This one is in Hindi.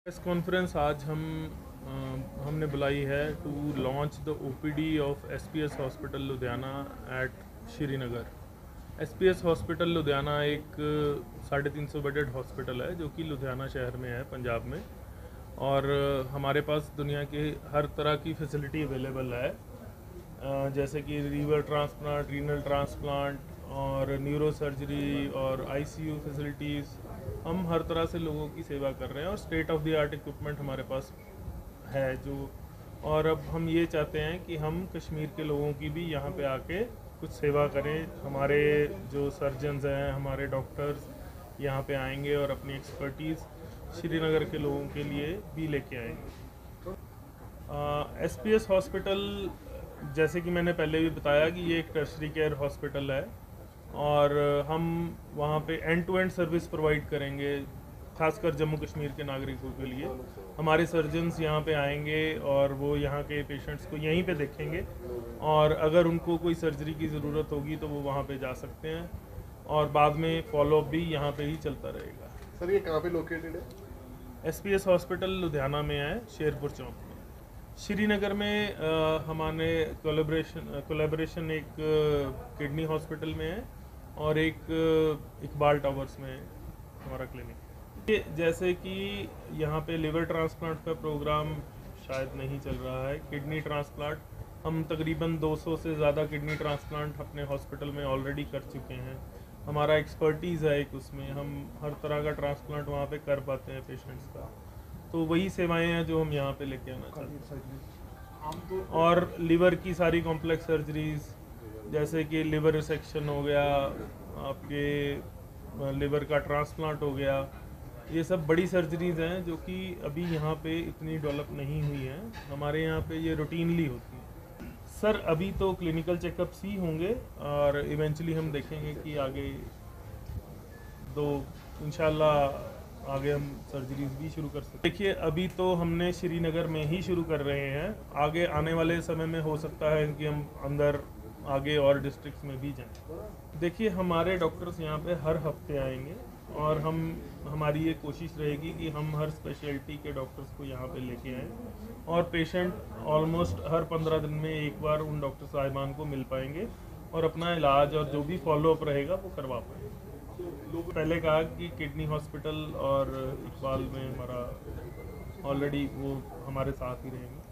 प्रेस कॉन्फ्रेंस आज हमने बुलाई है to launch the OPD of SPS hospital Ludhiana at Srinagar. SPS hospital Ludhiana एक 350 बेडेड हॉस्पिटल है जो कि लुधियाना शहर में है, पंजाब में। और हमारे पास दुनिया की हर तरह की फैसिलिटी अवेलेबल है, जैसे कि लीवर ट्रांसप्लांट, रीनल ट्रांसप्लांट और न्यूरो सर्जरी और आईसीयू फैसिलिटीज़। हम हर तरह से लोगों की सेवा कर रहे हैं और state of the art equipment हमारे पास है जो। और अब हम ये चाहते हैं कि हम कश्मीर के लोगों की भी यहाँ पे आके कुछ सेवा करें। हमारे जो सर्जन्स हैं, हमारे डॉक्टर्स यहाँ पे आएंगे और अपनी एक्सपर्टीज़ श्रीनगर के लोगों के लिए भी लेके आएंगे। एसपीएस हॉस्पिटल, जैसे कि मैंने पहले भी बताया कि ये एक टर्शरी केयर हॉस्पिटल है और हम वहाँ पे end to end service provide करेंगे, खासकर जम्मू कश्मीर के नागरिकों के लिए। हमारे सर्जन्स यहाँ पे आएंगे और वो यहाँ के पेशेंट्स को यहीं पे देखेंगे और अगर उनको कोई सर्जरी की ज़रूरत होगी तो वो वहाँ पे जा सकते हैं और बाद में फॉलोअप भी यहाँ पे ही चलता रहेगा। सर, ये कहाँ पे लोकेटेड है? एसपीएस हॉस्पिटल लुधियाना में है, शेरपुर चौक में। श्रीनगर में हमारे कोलैबोरेशन एक किडनी हॉस्पिटल में है और एक इकबाल टावर्स में हमारा क्लिनिक। ये जैसे कि यहाँ पे लिवर ट्रांसप्लांट का प्रोग्राम शायद नहीं चल रहा है, किडनी ट्रांसप्लांट हम तकरीबन 200 से ज़्यादा किडनी ट्रांसप्लांट अपने हॉस्पिटल में ऑलरेडी कर चुके हैं। हमारा एक्सपर्टीज़ है एक, उसमें हम हर तरह का ट्रांसप्लांट वहाँ पे कर पाते हैं पेशेंट्स का। तो वही सेवाएं हैं जो हम यहाँ पे लेके आना चाहते हैं। और लिवर की सारी कॉम्प्लेक्स सर्जरीज, जैसे कि लिवर रिसेक्शन हो गया, आपके लिवर का ट्रांसप्लांट हो गया, ये सब बड़ी सर्जरीज हैं जो कि अभी यहाँ पे इतनी डेवलप नहीं हुई हैं। हमारे यहाँ पे ये रूटीनली होती है। सर, अभी तो क्लिनिकल चेकअप्स ही होंगे और इवेंचुअली हम देखेंगे कि आगे इंशाल्लाह आगे हम सर्जरीज भी शुरू कर सकते हैं। देखिए, अभी तो हमने श्रीनगर में ही शुरू कर रहे हैं, आगे आने वाले समय में हो सकता है कि हम अंदर आगे और डिस्ट्रिक्ट्स में भी जाएं। देखिए, हमारे डॉक्टर्स यहाँ पे हर हफ्ते आएंगे और हमारी ये कोशिश रहेगी कि हम हर स्पेशलिटी के डॉक्टर्स को यहाँ पे लेके आएँ और पेशेंट ऑलमोस्ट हर 15 दिन में एक बार उन डॉक्टर साहिबान को मिल पाएंगे और अपना इलाज और जो भी फॉलोअप रहेगा वो करवा पाएंगे। पहले कहा कि किडनी हॉस्पिटल और इकबाल में हमारा ऑलरेडी वो हमारे साथ ही रहेंगे।